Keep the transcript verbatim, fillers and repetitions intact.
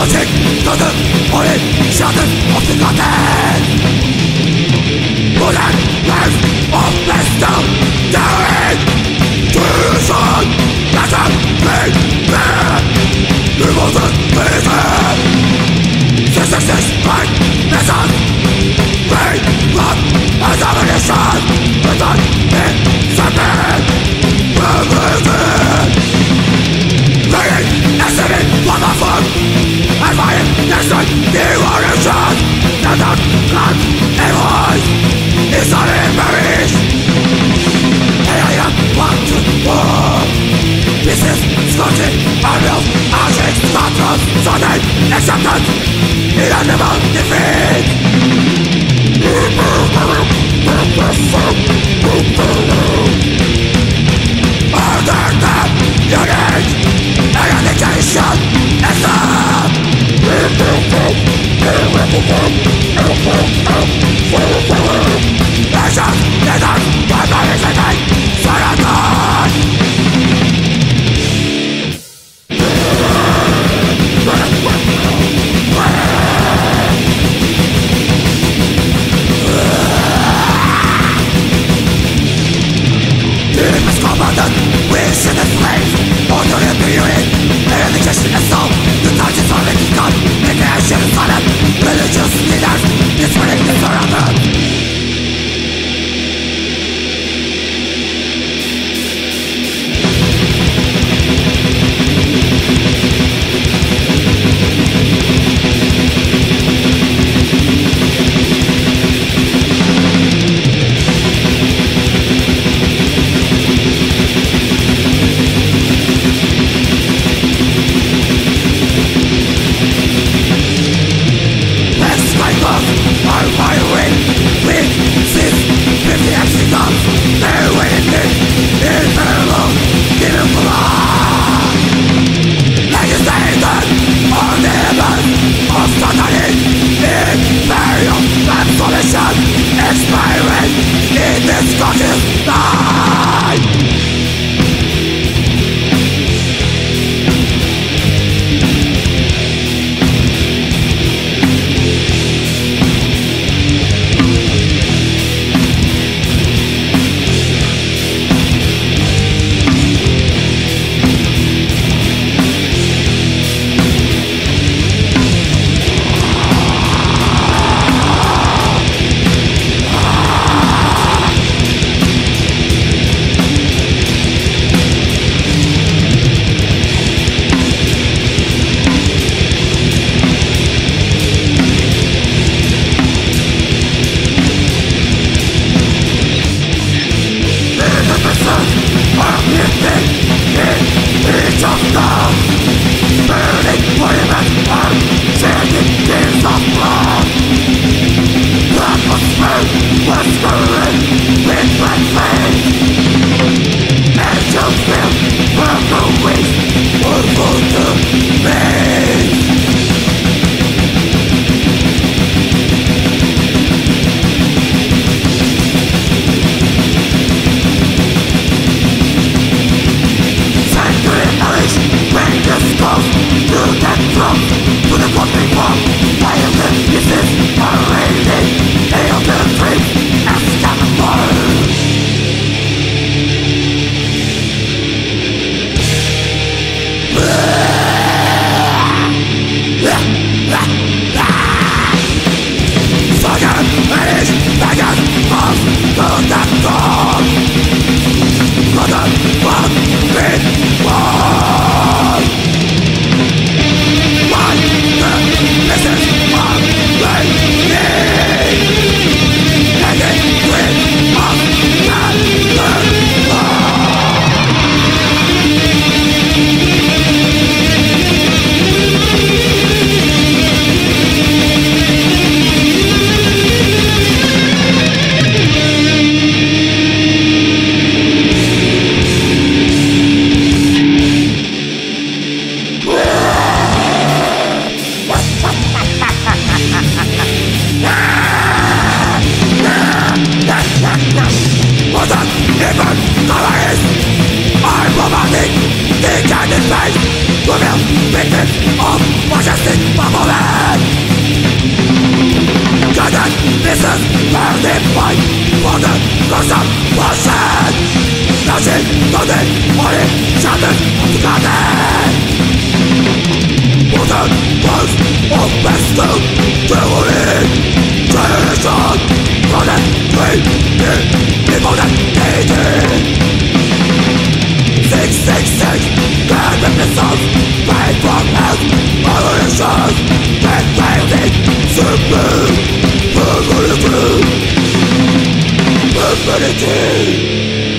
Logic to the holy shadows of the Godhead. Bullet life of Bestial daring treason. Let them be bad. Revolted reason. This exists by method. Rain, blood, and annihilation. Without it, serpent. Barbarism. Laying estimate for the fun. And fire next to the origin. Now the blood and voice is not in Paris. And I am one to war. This is scorching unreal objects, controls, sudden acceptance. It will never defeat. Under the unit, annihilation is up. Nation, leaders, barbarism, satanic. We should have slaves, all the reviewing. Annihilation is so, the touches of it is gone. Annihilation is silent, religious leaders, it's winning the surrounded. Expiring in this conscious night. reveal victims of majestic movement. Godhead, this is burning fight for the cause of bullshit. Flashing through the holy shadows of the Godhead. Water was of Bestial dueling generation. Godhead, we need people that need it. Six, six, six, God with missiles, right from health, annihilation. Red rising, Supreme Profanity. Profanity.